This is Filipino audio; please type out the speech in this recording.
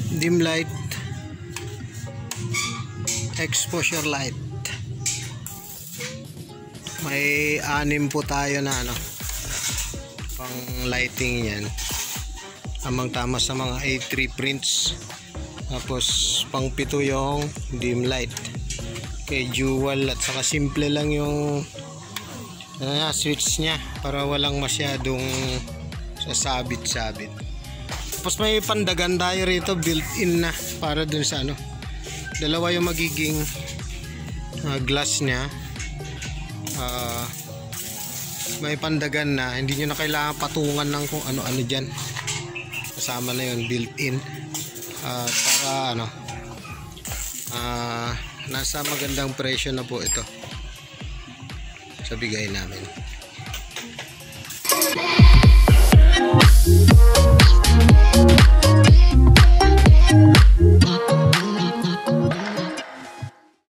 dim light, exposure light. May 6 po tayo na pang lighting yan. Amang tama sa mga A3 prints. Tapos pang 7 yung dim light. Okay, dual at saka simple lang yung switch nya para walang masyadong sasabit-sabit. Tapos may pandagan tayo rito, built-in na para dun sa dalawa yung magiging glass nya. May pandagan na, hindi nyo na kailangan patungan ng kung ano-ano dyan. Kasama na yun, built-in. Para nasa magandang presyo na po ito sa bigay namin.